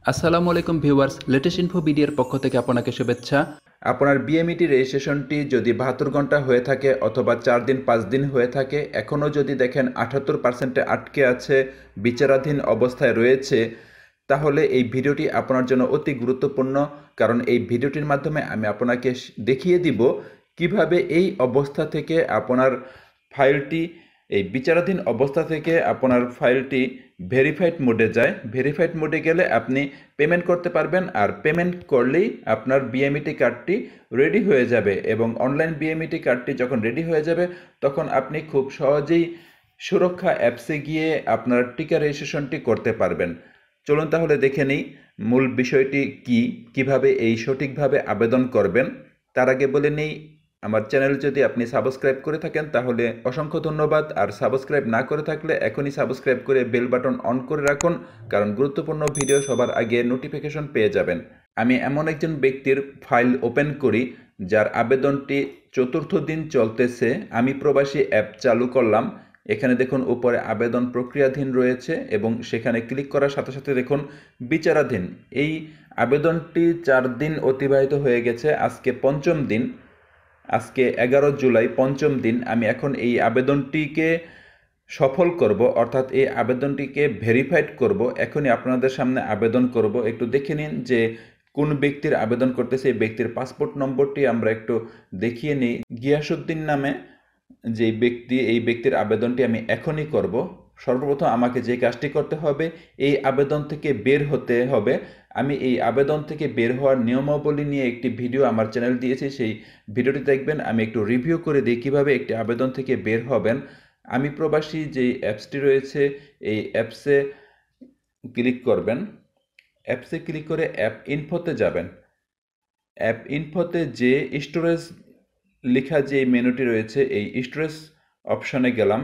আসসালামু আলাইকুম viewers, latest info বিডির পক্ষ থেকে আপনাকে শুভেচ্ছা। আপনার বিএমইটি রেজিস্ট্রেশনটি যদি 72 ঘন্টা হয়ে থাকে অথবা 4 দিন 5 দিন হয়ে থাকে, এখনও যদি দেখেন 78% আটকে আছে, বিচারাধীন অবস্থায় রয়েছে, তাহলে এই ভিডিওটি আপনার জন্য অতি গুরুত্বপূর্ণ। কারণ এই ভিডিওটির মাধ্যমে আমি আপনাকে দেখিয়ে দিব কিভাবে এই অবস্থা থেকে আপনার ফাইলটি, এই বিচারাধীন অবস্থা থেকে আপনার ফাইলটি ভেরিফাইড মোডে যায়। ভেরিফাইড মোডে গেলে আপনি পেমেন্ট করতে পারবেন, আর পেমেন্ট করলেই আপনার বিএমইটি কার্ডটি রেডি হয়ে যাবে। এবং অনলাইন বিএমইটি কার্ডটি যখন রেডি হয়ে যাবে তখন আপনি খুব সহজেই সুরক্ষা অ্যাপসে গিয়ে আপনার টিকা রেজিস্ট্রেশনটি করতে পারবেন। চলুন তাহলে দেখে নিই মূল বিষয়টি কিভাবে এই সঠিকভাবে আবেদন করবেন। তার আগে বলে নিই, আমার চ্যানেল যদি আপনি সাবস্ক্রাইব করে থাকেন তাহলে অসংখ্য ধন্যবাদ, আর সাবস্ক্রাইব না করে থাকলে এখনই সাবস্ক্রাইব করে বেল বাটন অন করে রাখুন, কারণ গুরুত্বপূর্ণ ভিডিও সবার আগে নোটিফিকেশন পেয়ে যাবেন। আমি এমন একজন ব্যক্তির ফাইল ওপেন করি যার আবেদনটি 4র্থ দিন চলতেছে। আমি প্রবাসী অ্যাপ চালু করলাম। এখানে দেখুন উপরে আবেদন প্রক্রিয়াধীন রয়েছে এবং সেখানে ক্লিক করার সাথে সাথে দেখুন বিচারাধীন। এই আবেদনটি 4 দিন অতিবাহিত হয়ে গেছে, আজকে 5ম দিন, আজকে 11 জুলাই 5ম দিন। আমি এখন এই আবেদনটিকে সফল করব, অর্থাৎ এই আবেদনটিকে ভেরিফাইড করব। এখনই আপনাদের সামনে আবেদন করব। একটু দেখে নিন যে কোন ব্যক্তির আবেদন করতেছে। এই ব্যক্তির পাসপোর্ট নম্বরটি আমরা একটু দেখিয়ে নিই। গিয়াসউদ্দিন নামে যে ব্যক্তি, এই ব্যক্তির আবেদনটি আমি এখনই করব। সর্বপ্রথম আমাকে যে কাজটি করতে হবে, এই আবেদন থেকে বের হতে হবে। আমি এই আবেদন থেকে বের হওয়ার নিয়মাবলী নিয়ে একটি ভিডিও আমার চ্যানেল দিয়েছি, সেই ভিডিওটি দেখবেন। আমি একটু রিভিউ করে দিই কীভাবে একটি আবেদন থেকে বের হবেন। আমি প্রবাসী যে অ্যাপসটি রয়েছে, এই অ্যাপসে ক্লিক করবেন। অ্যাপসে ক্লিক করে অ্যাপ ইনফোতে যাবেন। অ্যাপ ইনফোতে যে স্টোরেজ লেখা যে মেনুটি রয়েছে, এই স্টোরেজ অপশনে গেলাম।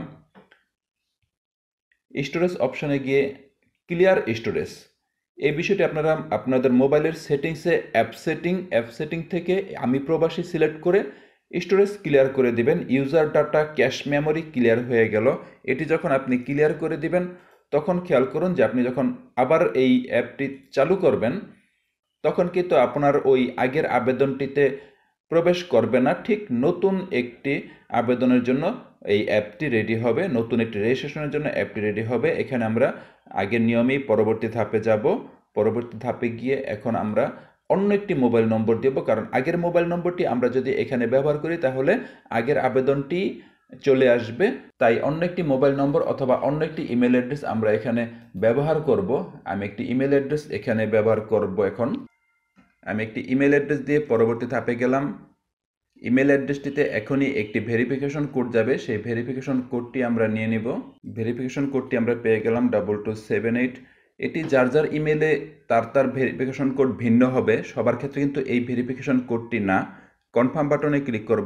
স্টোরেজ অপশনে গিয়ে ক্লিয়ার স্টোরেজ, এই বিষয়টি আপনারা আপনাদের মোবাইলের সেটিংসে অ্যাপ সেটিং থেকে আমি প্রবাসী সিলেক্ট করে স্টোরেজ ক্লিয়ার করে দিবেন। User data cache memory clear হয়ে গেল। এটি যখন আপনি ক্লিয়ার করে দিবেন তখন খেয়াল করুন যে আপনি যখন আবার এই অ্যাপটি চালু করবেন তখন কিন্তু আপনার ওই আগের আবেদনটিতে প্রবেশ করবে না। ঠিক নতুন একটি আবেদনের জন্য এই অ্যাপটি রেডি হবে, নতুন একটি রেজিস্ট্রেশনের জন্য অ্যাপটি রেডি হবে। এখানে আমরা আগের নিয়মেই পরবর্তী ধাপে যাব। পরবর্তী ধাপে গিয়ে এখন আমরা অন্য একটি মোবাইল নম্বর দেব, কারণ আগের মোবাইল নম্বরটি আমরা যদি এখানে ব্যবহার করি তাহলে আগের আবেদনটি চলে আসবে। তাই অন্য একটি মোবাইল নম্বর অথবা অন্য একটি ইমেল অ্যাড্রেস আমরা এখানে ব্যবহার করব। আমি একটি ইমেল অ্যাড্রেস এখানে ব্যবহার করব। এখন আমি একটি ইমেল অ্যাড্রেস দিয়ে পরবর্তী ধাপে গেলাম। ইমেল অ্যাড্রেসটিতে এখনই একটি ভেরিফিকেশন কোড যাবে, সেই ভেরিফিকেশন কোডটি আমরা নিয়ে নিব। ভেরিফিকেশন কোডটি আমরা পেয়ে গেলাম 2278। এটি যার যার ইমেলে তার ভেরিফিকেশন কোড ভিন্ন হবে, সবার ক্ষেত্রে কিন্তু এই ভেরিফিকেশন কোডটি না। কনফার্ম বাটনে ক্লিক করব।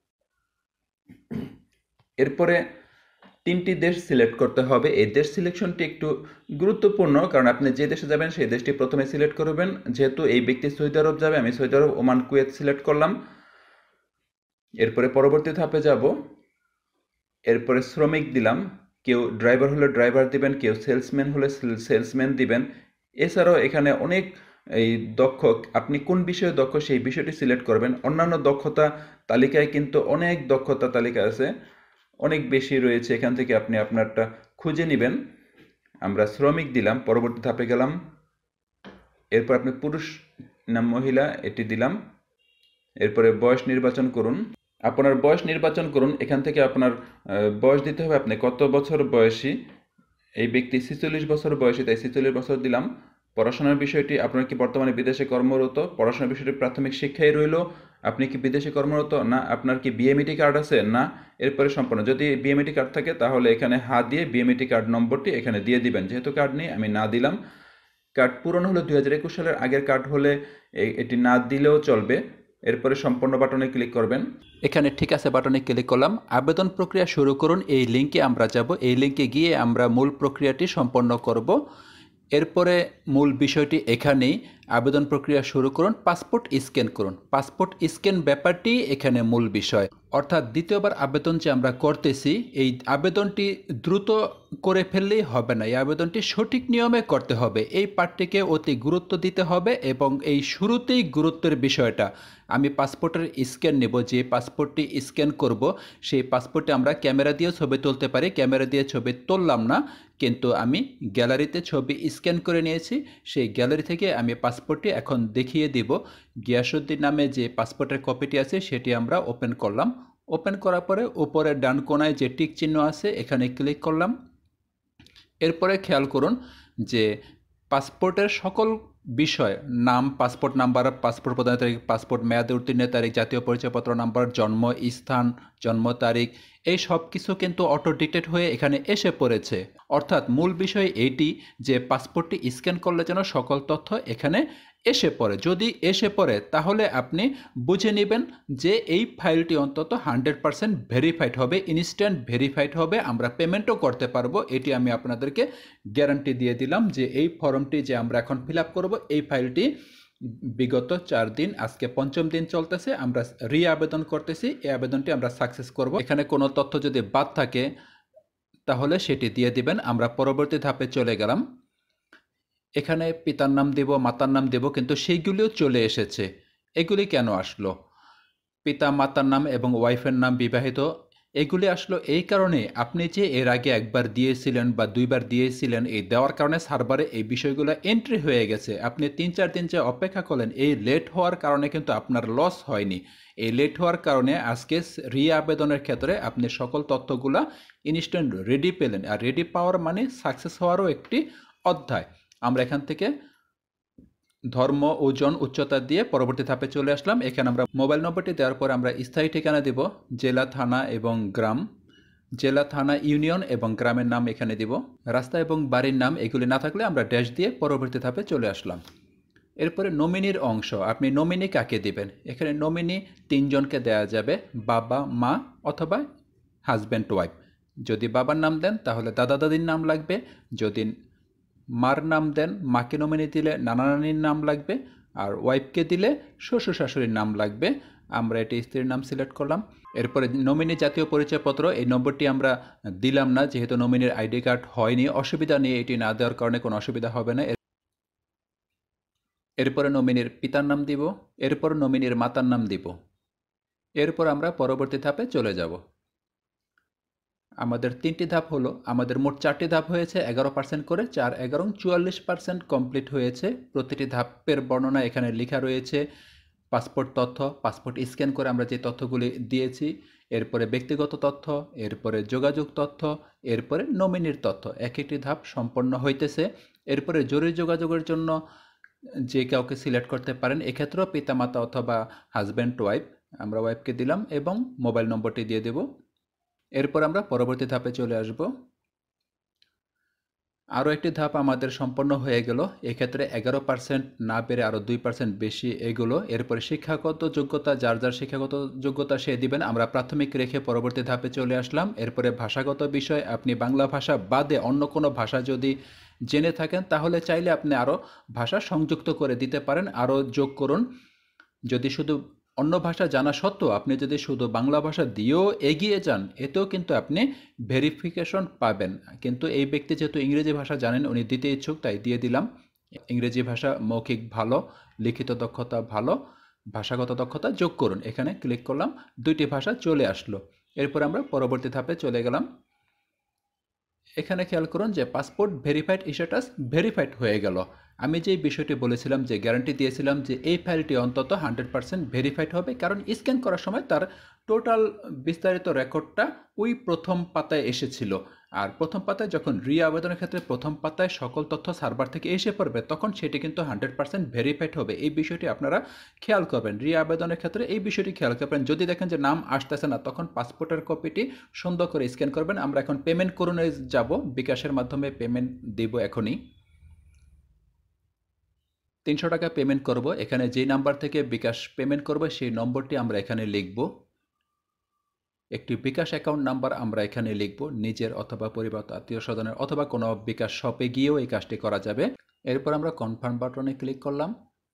এরপরে 3টি দেশ সিলেক্ট করতে হবে। এই দেশ সিলেকশনটি একটু গুরুত্বপূর্ণ, কারণ আপনি যে দেশে যাবেন সেই দেশটি প্রথমে সিলেক্ট করবেন। যেহেতু এই ব্যক্তি সৌদি আরব যাবে, আমি Saudi Arab, Oman, Kuwait select করলাম। এরপরে পরবর্তী ধাপে যাব। এরপরে শ্রমিক দিলাম। কেউ ড্রাইভার হলে ড্রাইভার দিবেন, কেউ সেলসম্যান হলে সেলসম্যান দিবেন। এছাড়াও এখানে অনেক এই দক্ষ, আপনি কোন বিষয়ে দক্ষ সেই বিষয়টি সিলেক্ট করবেন। অন্যান্য দক্ষতা তালিকায় কিন্তু অনেক দক্ষতা তালিকা আছে, অনেক বেশি রয়েছে, এখান থেকে আপনি আপনারটা খুঁজে নেবেন। আমরা শ্রমিক দিলাম। পরবর্তী ধাপে গেলাম। এরপর আপনি পুরুষ না মহিলা এটি দিলাম। এরপরে বয়স নির্বাচন করুন। আপনার বয়স নির্বাচন করুন। এখান থেকে আপনার বয়স দিতে হবে, আপনি কত বছর বয়সী। এই ব্যক্তি 46 বছর বয়সী, তাই 46 বছর দিলাম। পড়াশোনার বিষয়টি, আপনার কি বর্তমানে বিদেশে কর্মরত, পড়াশোনার বিষয়টি প্রাথমিক শিক্ষাই রইল। আপনি কি বিদেশে কর্মরত? না। আপনার কি বিএমইটি কার্ড আছে? না। এরপরে সম্পূর্ণ, যদি বিএমইটি কার্ড থাকে তাহলে এখানে হ্যাঁ দিয়ে বিএমইটি কার্ড নম্বরটি এখানে দিয়ে দিবেন। যেহেতু কার্ড নেই আমি না দিলাম। কার্ড পুরনো হলে 2021 সালের আগের কার্ড হলে এটি না দিলেও চলবে। এরপরে সম্পূর্ণ বাটনে ক্লিক করবেন। এখানে ঠিক আছে বাটনে ক্লিক করলাম। আবেদন প্রক্রিয়া শুরু করুন, এই লিঙ্কে আমরা যাব। এই লিঙ্কে গিয়ে আমরা মূল প্রক্রিয়াটি সম্পন্ন করব। এরপরে মূল বিষয়টি এখানেই, আবেদন প্রক্রিয়া শুরু করুন, পাসপোর্ট স্ক্যান করুন। পাসপোর্ট স্ক্যান ব্যাপারটি এখানে মূল বিষয়। অর্থাৎ দ্বিতীয়বার আবেদন যে আমরা করতেছি, এই আবেদনটি দ্রুত করে ফেললেই হবে না, এই আবেদনটি সঠিক নিয়মে করতে হবে। এই পার্টটিকে অতি গুরুত্ব দিতে হবে এবং এই শুরুতেই গুরুত্বের বিষয়টা, আমি পাসপোর্টের স্ক্যান নেব, যে পাসপোর্টটি স্ক্যান করব সেই পাসপোর্টে আমরা ক্যামেরা দিয়ে ছবি তুলতে পারি, ক্যামেরা দিয়ে ছবি তুললাম না, কিন্তু আমি গ্যালারিতে ছবি স্ক্যান করে নিয়েছি। সেই গ্যালারি থেকে আমি পাসপোর্টটি এখন দেখিয়ে দিব। গিয়াসউদ্দিন নামে যে পাসপোর্টের কপিটি আছে সেটি আমরা ওপেন করলাম। ওপেন করার পরে উপরে ডান কোনায় যে টিক চিহ্ন আছে এখানে ক্লিক করলাম। এরপরে খেয়াল করুন যে পাসপোর্টের সকল বিষয়, নাম, পাসপোর্ট নাম্বার, পাসপোর্ট প্রদানের তারিখ, পাসপোর্ট মেয়াদে উত্তীর্ণের তারিখ, জাতীয় পরিচয়পত্র নাম্বার, জন্ম স্থান, জন্ম তারিখ, এই সব কিছু কিন্তু অটো ডিটেক্ট হয়ে এখানে এসে পড়েছে। অর্থাৎ মূল বিষয় এইটি যে পাসপোর্টটি স্ক্যান করলে যেন সকল তথ্য এখানে এসে পড়ে। যদি এসে পড়ে তাহলে আপনি বুঝে নেবেন যে এই ফাইলটি অন্তত 100% ভেরিফাইড হবে, ইনস্ট্যান্ট ভেরিফাইড হবে, আমরা পেমেন্টও করতে পারবো। এটি আমি আপনাদেরকে গ্যারান্টি দিয়ে দিলাম যে এই ফর্মটি যে আমরা এখন ফিল আপ করবো, এই ফাইলটি বিগত 4 দিন, আজকে 5ম দিন চলতেছে, আমরা আবেদন করতেছি, এই আবেদনটি আমরা সাকসেস করব। এখানে কোনো তথ্য যদি বাদ থাকে তাহলে সেটি দিয়ে দিবেন। আমরা পরবর্তী ধাপে চলে গেলাম। এখানে পিতার নাম দেব, মাতার নাম দেব, কিন্তু সেইগুলিও চলে এসেছে। এগুলি কেন আসলো? পিতা মাতার নাম এবং ওয়াইফের নাম, বিবাহিত, এগুলি আসলো এই কারণে, আপনি যে এর আগে একবার দিয়েছিলেন বা 2বার দিয়েছিলেন, এই দেওয়ার কারণে সার্ভারে এই বিষয়গুলো এন্ট্রি হয়ে গেছে। আপনি 3-4 দিন যে অপেক্ষা করলেন, এই লেট হওয়ার কারণে কিন্তু আপনার লস হয়নি। এই লেট হওয়ার কারণে আজকে আবেদনের ক্ষেত্রে আপনি সকল তথ্যগুলা ইনস্ট্যান্ট রেডি পেলেন। আর রেডি পাওয়ার মানে সাকসেস হওয়ারও একটি অধ্যায়। আমরা এখান থেকে ধর্ম, ওজন, উচ্চতা দিয়ে পরবর্তী ধাপে চলে আসলাম। এখানে আমরা মোবাইল নম্বরটি দেওয়ার পর আমরা স্থায়ী ঠিকানা দেব, জেলা, থানা এবং গ্রাম, জেলা, থানা, ইউনিয়ন এবং গ্রামের নাম এখানে দিব। রাস্তা এবং বাড়ির নাম এগুলি না থাকলে আমরা ড্যাশ দিয়ে পরবর্তী ধাপে চলে আসলাম। এরপরে নমিনির অংশ, আপনি নমিনি কাকে দিবেন? এখানে নমিনি 3 জনকে দেওয়া যাবে, বাবা, মা অথবা হাজব্যান্ড ওয়াইফ। যদি বাবার নাম দেন তাহলে দাদা দাদির নাম লাগবে, যদি মার নাম দেন, মাকে নমিনি দিলে নানা নানির নাম লাগবে, আর ওয়াইফকে দিলে শ্বশুর শাশুড়ির নাম লাগবে। আমরা এটি স্ত্রীর নাম সিলেক্ট করলাম। এরপরে নমিনি জাতীয় পরিচয়পত্র, এই নম্বরটি আমরা দিলাম না, যেহেতু নমিনির আইডি কার্ড হয়নি। অসুবিধা নেই, এটি না দেওয়ার কারণে কোনো অসুবিধা হবে না। এরপরে নমিনির পিতার নাম দিব, এরপর নমিনির মাতার নাম দিব। এরপর আমরা পরবর্তী ধাপে চলে যাব। আমাদের 3টি ধাপ হলো, আমাদের মোট 4টি ধাপ হয়েছে, 11% করে, 4, 11, 44% কমপ্লিট হয়েছে। প্রতিটি ধাপের বর্ণনা এখানে লেখা রয়েছে। পাসপোর্ট তথ্য, পাসপোর্ট স্ক্যান করে আমরা যে তথ্যগুলি দিয়েছি, এরপরে ব্যক্তিগত তথ্য, এরপরে যোগাযোগ তথ্য, এরপরে নমিনির তথ্য, এক একটি ধাপ সম্পন্ন হইতেছে। এরপরে জরুরি যোগাযোগের জন্য যে কাউকে সিলেক্ট করতে পারেন, এক্ষেত্রেও পিতামাতা অথবা হাজব্যান্ড ওয়াইফ, আমরা ওয়াইফকে দিলাম এবং মোবাইল নম্বরটি দিয়ে দেব। এরপর আমরা পরবর্তী ধাপে চলে আসব। আরও একটি ধাপ আমাদের সম্পন্ন হয়ে গেল। এক্ষেত্রে 11% না বেড়ে আরও 2% বেশি এগুলো। এরপরে শিক্ষাগত যোগ্যতা, যার যার শিক্ষাগত যোগ্যতা সে দিবেন। আমরা প্রাথমিক রেখে পরবর্তী ধাপে চলে আসলাম। এরপরে ভাষাগত বিষয়, আপনি বাংলা ভাষা বাদে অন্য কোনো ভাষা যদি জেনে থাকেন তাহলে চাইলে আপনি আরও ভাষা সংযুক্ত করে দিতে পারেন, আরও যোগ করুন। যদি শুধু অন্য ভাষা জানা সত্ত্বেও আপনি যদি শুধু বাংলা ভাষা দিয়েও এগিয়ে যান, এতেও কিন্তু আপনি ভেরিফিকেশন পাবেন। কিন্তু এই ব্যক্তি যেহেতু ইংরেজি ভাষা জানেন, উনি দিতে ইচ্ছুক, তাই দিয়ে দিলাম। ইংরেজি ভাষা মৌখিক ভালো, লিখিত দক্ষতা ভালো, ভাষাগত দক্ষতা যোগ করুন। এখানে ক্লিক করলাম, 2টি ভাষা চলে আসলো। এরপর আমরা পরবর্তী ধাপে চলে গেলাম। এখানে খেয়াল করুন যে পাসপোর্ট ভেরিফাইড স্ট্যাটাস ভেরিফাইড হয়ে গেল। আমি যে বিষয়টি বলেছিলাম, যে গ্যারান্টি দিয়েছিলাম যে এই ফাইলটি অন্তত 100% ভেরিফাইড হবে, কারণ স্ক্যান করার সময় তার টোটাল বিস্তারিত রেকর্ডটা ওই প্রথম পাতায় এসেছিল। আর প্রথম পাতায় যখন আবেদনের ক্ষেত্রে প্রথম পাতায় সকল তথ্য সার্ভার থেকে এসে পড়বে, তখন সেটি কিন্তু 100% ভেরিফাইড হবে। এই বিষয়টি আপনারা খেয়াল করবেন। আবেদনের ক্ষেত্রে এই বিষয়টি খেয়াল করবেন। যদি দেখেন যে নাম আসতেছে না, তখন পাসপোর্টের কপিটি সুন্দর করে স্ক্যান করবেন। আমরা এখন পেমেন্ট করুন যাব, বিকাশের মাধ্যমে পেমেন্ট দেব। এখনই 300 টাকা পেমেন্ট করব। এখানে যেই নাম্বার থেকে বিকাশ পেমেন্ট করব সেই নম্বরটি আমরা এখানে লিখব। একটি বিকাশ অ্যাকাউন্ট নাম্বার আমরা এখানে লিখব, নিজের অথবা পরিবার আত্মীয় স্বজনের অথবা কোনো বিকাশ শপে গিয়েও এই কাজটি করা যাবে। এরপর আমরা কনফার্ম বাটনে ক্লিক করলাম।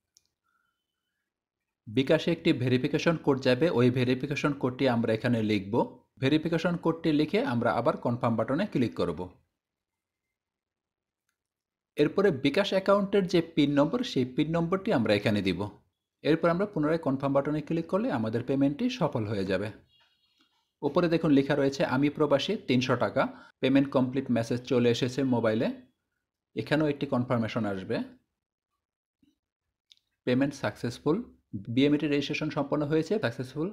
বিকাশে একটি ভেরিফিকেশন কোড যাবে, ওই ভেরিফিকেশন কোডটি আমরা এখানে লিখব। ভেরিফিকেশন কোডটি লিখে আমরা আবার কনফার্ম বাটনে ক্লিক করব। এরপরে বিকাশ অ্যাকাউন্টের যে পিন নম্বর, সেই পিন নম্বরটি আমরা এখানে দিব। এরপর আমরা পুনরায় কনফার্ম বাটনে ক্লিক করলে আমাদের পেমেন্টটি সফল হয়ে যাবে। উপরে দেখুন লেখা রয়েছে আমি প্রবাসী 300 টাকা, পেমেন্ট কমপ্লিট মেসেজ চলে এসেছে মোবাইলে। এখানেও একটি কনফার্মেশন আসবে, পেমেন্ট সাকসেসফুল, বিএমইটি রেজিস্ট্রেশন সম্পন্ন হয়েছে, সাকসেসফুল।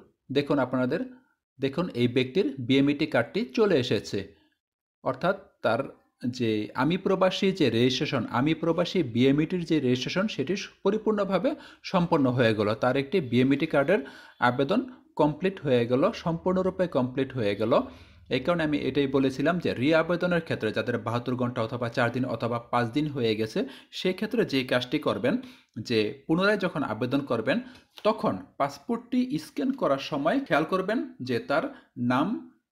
দেখুন এই ব্যক্তির বিএমইটি কার্ডটি চলে এসেছে, অর্থাৎ তার যে আমি প্রবাসী যে রেজিস্ট্রেশন, আমি প্রবাসী বিএমইটির যে রেজিস্ট্রেশন সেটি পরিপূর্ণভাবে সম্পন্ন হয়ে গেল। তার একটি বিএমইটি কার্ডের আবেদন কমপ্লিট হয়ে গেল, সম্পূর্ণরূপে কমপ্লিট হয়ে গেল। এই কারণে আমি এটাই বলেছিলাম যে আবেদনের ক্ষেত্রে যাদের 72 ঘন্টা অথবা 4 দিন অথবা 5 দিন হয়ে গেছে, সেই ক্ষেত্রে যে কাজটি করবেন যে পুনরায় যখন আবেদন করবেন তখন পাসপোর্টটি স্ক্যান করার সময় খেয়াল করবেন যে তার নাম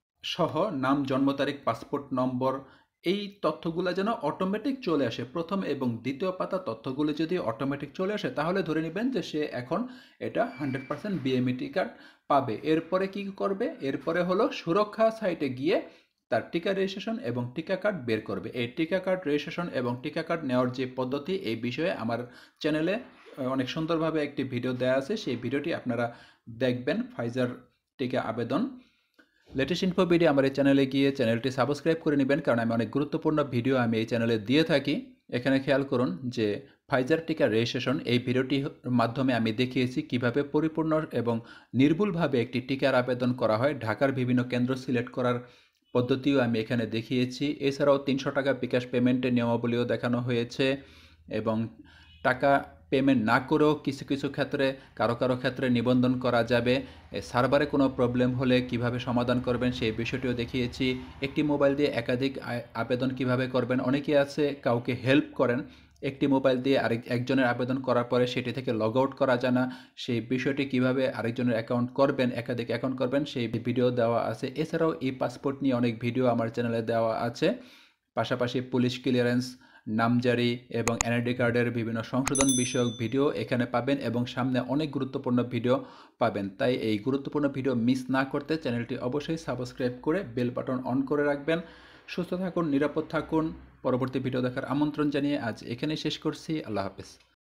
সহ নাম, জন্ম তারিখ, পাসপোর্ট নম্বর, এই তথ্যগুলো যেন অটোমেটিক চলে আসে। প্রথম এবং দ্বিতীয় পাতা তথ্যগুলো যদি অটোমেটিক চলে আসে তাহলে ধরে নেবেন যে সে এখন এটা 100% বিএমইটি কার্ড পাবে। এরপরে কি করবে? এরপরে হলো সুরক্ষা সাইটে গিয়ে তার টিকা রেজিস্ট্রেশন এবং টিকা কার্ড বের করবে। এই টিকা কার্ড রেজিস্ট্রেশন এবং টিকা কার্ড নেওয়ার যে পদ্ধতি, এই বিষয়ে আমার চ্যানেলে অনেক সুন্দরভাবে একটি ভিডিও দেওয়া আছে, সেই ভিডিওটি আপনারা দেখবেন। ফাইজার টিকা আবেদন। লেটেস্ট ইনফো ভিডিও আমার এই চ্যানেলে গিয়ে চ্যানেলটি সাবস্ক্রাইব করে নেবেন, কারণ আমি অনেক গুরুত্বপূর্ণ ভিডিও আমি এই চ্যানেলে দিয়ে থাকি। এখানে খেয়াল করুন যে ফাইজার টিকা রেজিস্ট্রেশন, এই ভিডিওটির মাধ্যমে আমি দেখিয়েছি কিভাবে পরিপূর্ণ এবং নির্ভুলভাবে একটি টিকার আবেদন করা হয়। ঢাকার বিভিন্ন কেন্দ্র সিলেক্ট করার পদ্ধতিও আমি এখানে দেখিয়েছি। এছাড়াও 300 টাকা বিকাশ পেমেন্টের নিয়মাবলীও দেখানো হয়েছে এবং টাকা পেমেন্ট না করেও কিছু কিছু ক্ষেত্রে কারো ক্ষেত্রে নিবন্ধন করা যাবে। সার্ভারে কোনো প্রবলেম হলে কিভাবে সমাধান করবেন সেই বিষয়টিও দেখিয়েছি। একটি মোবাইল দিয়ে একাধিক আবেদন কিভাবে করবেন, অনেকে আছে কাউকে হেল্প করেন, একটি মোবাইল দিয়ে একজনের আবেদন করার পরে সেটি থেকে লগ আউট করা যায় না, সেই বিষয়টি কিভাবে আরেকজনের অ্যাকাউন্ট করবেন, একাধিক অ্যাকাউন্ট করবেন, সেই ভিডিও দেওয়া আছে। এছাড়াও ই পাসপোর্ট নিয়ে অনেক ভিডিও আমার চ্যানেলে দেওয়া আছে। পাশাপাশি পুলিশ ক্লিয়ারেন্স, নামজারি এবং এনআইডি কার্ডের বিভিন্ন সংশোধন বিষয়ক ভিডিও এখানে পাবেন এবং সামনে অনেক গুরুত্বপূর্ণ ভিডিও পাবেন। তাই এই গুরুত্বপূর্ণ ভিডিও মিস না করতে চ্যানেলটি অবশ্যই সাবস্ক্রাইব করে বেল বাটন অন করে রাখবেন। সুস্থ থাকুন, নিরাপদ থাকুন। পরবর্তী ভিডিও দেখার আমন্ত্রণ জানিয়ে আজ এখানেই শেষ করছি। আল্লাহ হাফেজ।